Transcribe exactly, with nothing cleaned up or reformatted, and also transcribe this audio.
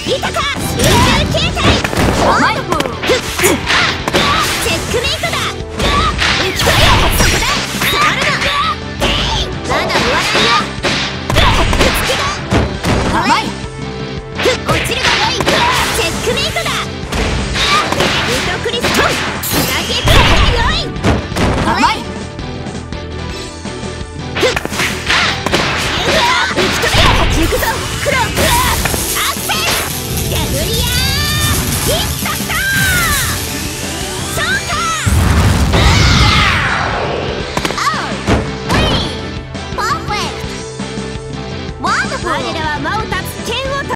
いたか宇宙形態ワンダフルチェックメイトだ浮き取りそこだ触るなまだ終わらないよぶつけだ甘い落ちるがよいチェックメイトだウトクリストン投げつけがよい甘い行くぞクロアクセスデブリアーヒットしたそうかオーウィーパーフェクトワンダフル我らは魔を